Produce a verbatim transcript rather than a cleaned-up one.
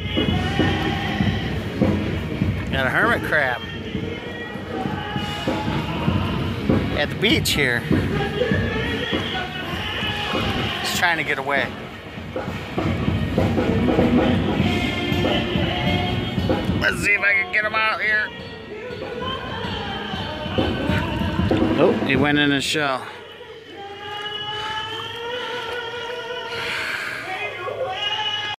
Got a hermit crab at the beach here. He's trying to get away. Let's see if I can get him out here. Oh, he went in his shell.